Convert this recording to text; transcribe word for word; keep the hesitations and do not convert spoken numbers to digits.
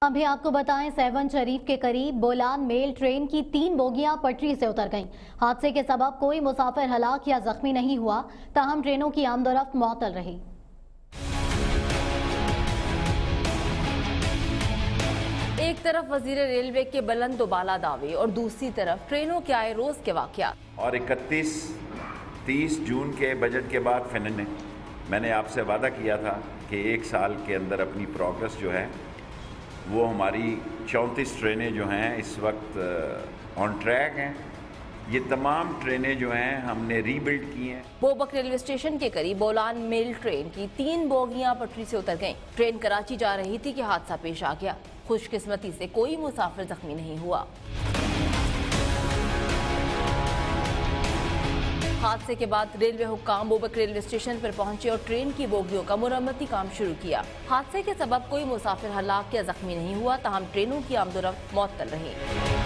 अभी आपको बताएं, सेवन शरीफ के करीब बोलान मेल ट्रेन की तीन बोगियां पटरी से उतर गईं। हादसे के सबब कोई मुसाफिर हलाक या जख्मी नहीं हुआ, ताहम ट्रेनों की आमदोरफ्त मुअत्तल रही। एक तरफ वजीर रेलवे के बुलंद बाला दावे और दूसरी तरफ ट्रेनों के आए रोज के वाकयात। और इकतीस तीस जून के बजट के बाद फिनन ने मैंने आपसे वादा किया था कि एक साल के अंदर अपनी प्रोग्रेस जो है वो हमारी चौंतीस ट्रेनें जो हैं इस वक्त ऑन ट्रैक हैं। ये तमाम ट्रेनें जो हैं हमने रीबिल्ड की हैं। बोबक रेलवे स्टेशन के करीब बोलान मेल ट्रेन की तीन बोगियां पटरी से उतर गईं। ट्रेन कराची जा रही थी कि हादसा पेश आ गया। खुशकिस्मती से कोई मुसाफिर जख्मी नहीं हुआ। हादसे के बाद रेलवे हुक्काम बोबक रेलवे स्टेशन पर पहुंचे और ट्रेन की बोगियों का मुरम्मती काम शुरू किया। हादसे के सबब कोई मुसाफिर हलाक या जख्मी नहीं हुआ, ताहम ट्रेनों की आमदोरफ्त मुअत्तल रही।